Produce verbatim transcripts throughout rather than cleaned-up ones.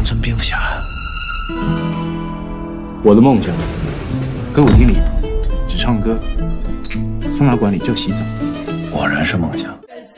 村蝙蝠侠。 我的梦想，歌舞厅里只唱歌，桑拿馆里就洗澡。 果然是梦想。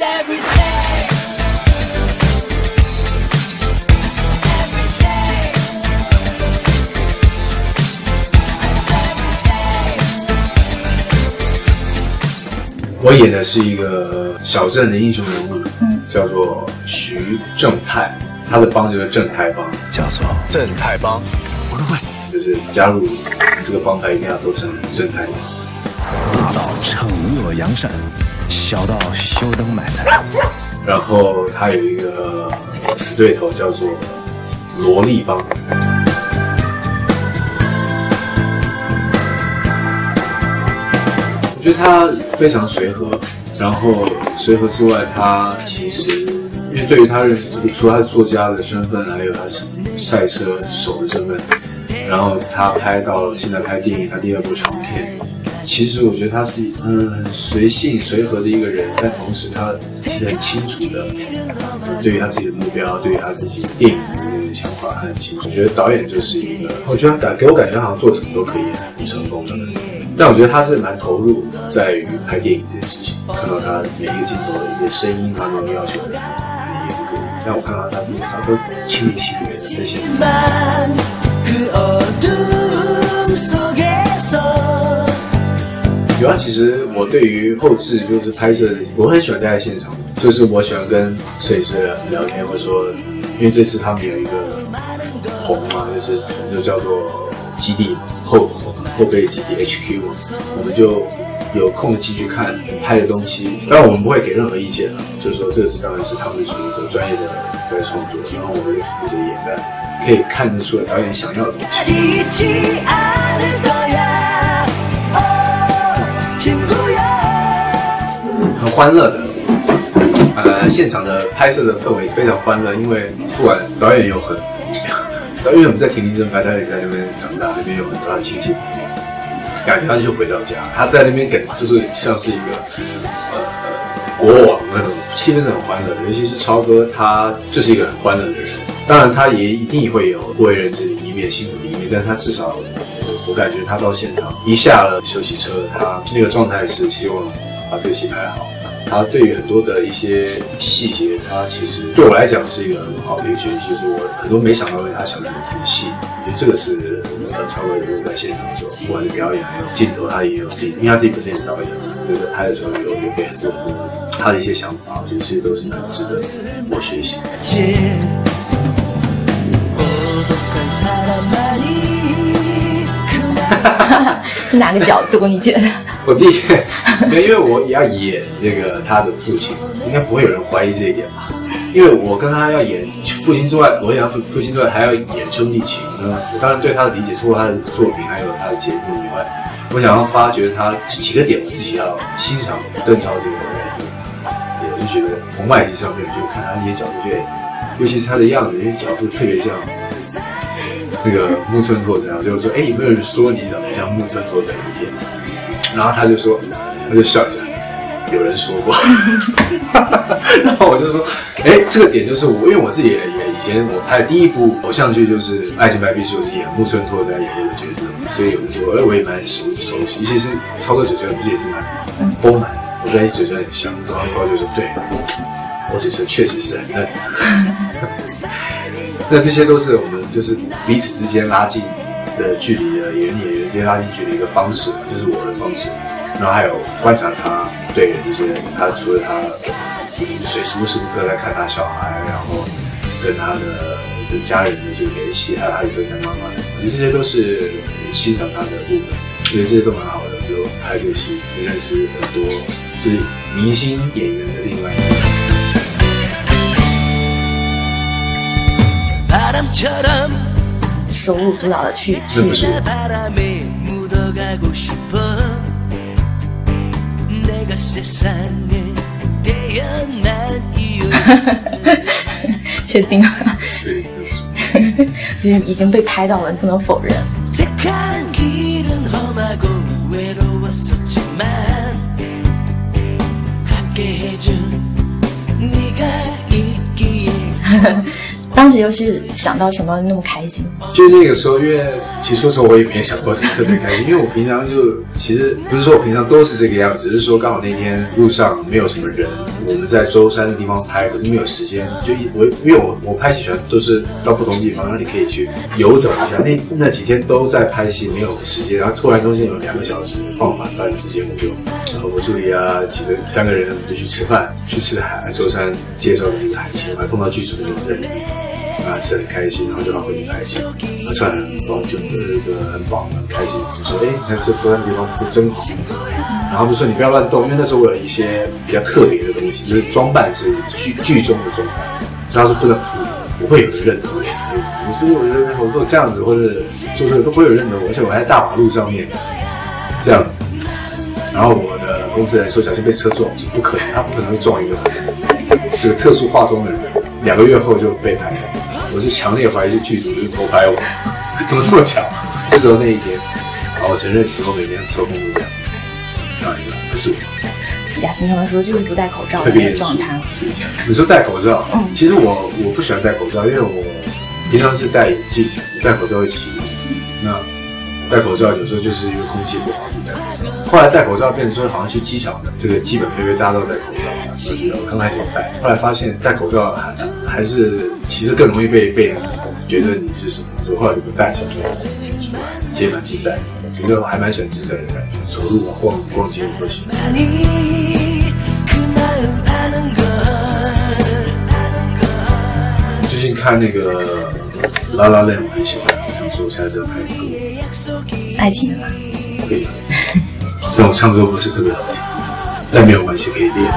我演的是一个小镇的英雄人物，嗯、叫做徐正太，他的帮就是正太帮， 叫做正太帮。我都会， 就是加入这个帮派一定要都成正太的样子。 大到惩恶扬善，小到修灯买菜。 然后他有一个死对头叫做萝莉帮。我觉得他非常随和，然后随和之外，他其实因为对于他认识，除了他是作家的身份，还有他是赛车手的身份，然后他拍到现在拍电影，他第二部长片，其实我觉得他是嗯很随性随和的一个人，但同时他其实很清楚的，对于他自己的目标，对于他自己电影的那个想法，他很清楚。我觉得导演就是一个，我觉得他感给我感觉他好像做什么都可以很成功的。但我觉得他是蛮投入在于拍电影这件事情，看到他每一个镜头的一个声音，他都要求很严格。但我看到他是他都亲力亲为的在现场。有啊，其实我对于后制就是拍摄，我很喜欢待在现场，就是我喜欢跟摄影师聊天，或者说，因为这次他们有一个棚嘛，就是就叫做基地后。后备基地 H Q， 我们就有空进去看拍的东西，当然我们不会给任何意见啊，就是说这个是当然是他们属于一个专业的在创作，然后我们负责演的，可以看得出来导演想要的东西。很欢乐的，呃，现场的拍摄的氛围非常欢乐，因为不管导演有很，因为我们在田林镇拍，他也在那边长大，那边有很多他的亲戚。感觉他就回到家，他在那边感觉就是像是一个呃国王那种，气氛是很欢乐的。尤其是超哥，他就是一个很欢乐的人。当然，他也一定会有不为人知的一面、辛苦的一面，但他至少我感觉他到现场一下了休息车，他那个状态是希望把这个戏拍好。他对于很多的一些细节，他其实对我来讲是一个很好的一个学习，就是我很多没想到的他想的很细。我觉得这个是和超哥就是在现场的时候，不管是表演还有镜头，他也有自己，因为他自己本身也是导演，就是在拍的时候有有给很多很多他的一些想法，我觉得这些都是很值得我学习。 是哪个角度？你觉得？ 我第一，因为我也要演这个他的父亲，应该不会有人怀疑这一点吧？因为我跟他要演父亲之外，我演父亲之外还要演兄弟情。我当然对他的理解，除了他的作品还有他的节目以外，我想要发掘他几个点，我自己要欣赏邓超这个人，也就觉得从外形上面就看他一些角度，觉得尤其是他的样子，那些角度特别像那个木村拓哉，就是说，哎，有没有人说你长得像木村拓哉一点？然后他就说，他就笑一下，有人说过。然后我就说，哎，这个点就是我，因为我自己也也以前我拍的第一部偶像剧就是《爱情白皮书》，是演木村拓哉演这个角色，所以我就说，哎，我也蛮熟熟悉，尤其是超哥嘴唇，我自己也是蛮丰满，我觉得嘴唇很香。然后超哥就说，对，我嘴唇确实是很嫩。那这些都是我们就是彼此之间拉近的距离的，演员演员之间拉近距离的一个方式，这是我的方式。然后还有观察他对人这些，他除了他随时无时无刻在看他小孩，然后跟他的这个家人的这个联系，还有他跟他妈妈的，我觉得这些都是欣赏他的部分，我觉得这些都蛮好的。就拍这个戏，认识很多就是明星演员的另外一面。 手舞足蹈的去去不是确定了，已经被拍到了，不能否认。 当时又是想到什么那么开心？ 就是那个时候，因为其实说实话，我也没想过什么特别开心，因为我平常就其实不是说我平常都是这个样子，只是说刚好那天路上没有什么人，我们在舟山的地方拍，可是没有时间，就我因为我我拍戏喜欢都是到不同地方，然后你可以去游走一下。那那几天都在拍戏，没有时间，然后突然中间有两个小时放晚饭之间，我就然后我助理啊几个三个人就去吃饭，去吃海舟山介绍的那个海鲜，我还碰到剧组的人在里面。啊，吃得很开心，然后就让回去拍戏，他吃完很饱，就那个很饱，很开心，就说：“哎，你看这舟山地方真好。”然后就说：“你不要乱动，因为那时候我有一些比较特别的东西，就是装扮是剧剧中的装扮，所以他说不能扑，不会有人认得我。我说我觉得我如果这样子或者做这个都不会有人认得我，而且我还在大马路上面这样子。然后我的公司人说小心被车撞，是不可能，他不可能会撞一个这个特殊化妆的人。两个月后就被拍。”我是强烈怀疑是剧组就是偷拍我，怎么这么巧？就只有那一天，然后我承认以后每天抽空都这样子，开玩笑，不是我。 雅欣他们说就是不戴口罩的特别状态， 是这样。你说戴口罩，嗯，其实我我不喜欢戴口罩，因为我平常是戴眼镜，戴口罩会起雾。那戴口罩有时候就是因为空气不好就戴口罩。后来戴口罩变成说好像去机场的这个基本配备大家都戴口罩，我觉得刚开始有戴，后来发现戴口罩还还是其实更容易被被人觉得你是什么，所以后来就不戴，想说出来其实蛮自在的，觉得还蛮喜欢自在的感觉，走路啊逛逛街都行。最近看那个《La La Land》我很喜欢，想说下次要拍歌， 爱情的吗？ 可以。但我唱歌不是特别好听，但没有关系，可以练。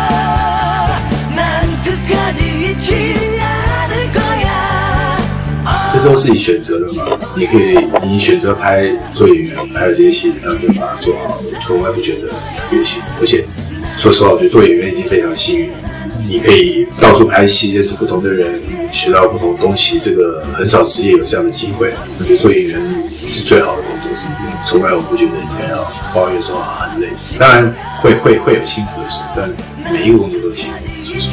这都是你选择的嘛，你可以，你选择拍做演员，拍了这些戏，然后就把它做好，从来不觉得特别辛苦。而且说实话，我觉得做演员已经非常幸运，你可以到处拍戏，认识不同的人，学到不同的东西，这个很少职业有这样的机会。我觉得做演员是最好的工作之一，从来我不觉得应该要抱怨说啊很累，当然会会会有辛苦的时候，但每一个工作都辛苦。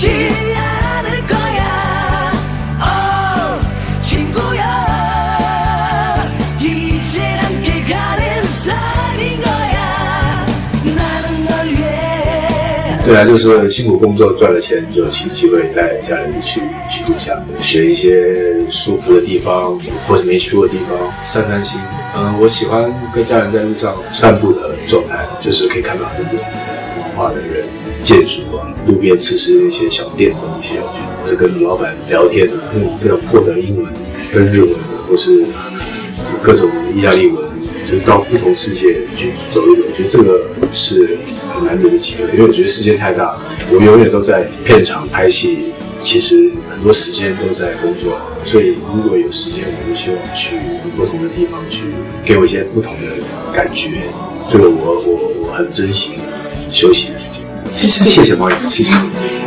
对啊，就是辛苦工作赚了钱，就有机会带家人去去度假，选一些舒服的地方或者没去过的地方散散心。嗯，我喜欢跟家人在路上散步的状态，就是可以看到很多不同文化的人、建筑啊，路边吃吃那些小店的一些，我觉得或者跟老板聊天啊，用非常破的英文跟日文的，或是各种意大利文。就到不同世界去走一走，我觉得这个是很难得的机会，因为我觉得世界太大，我永远都在片场拍戏，其实很多时间都在工作，所以如果有时间，我就希望去不同的地方去，给我一些不同的感觉，这个我我我很珍惜休息的时间。谢谢谢谢毛友，谢谢。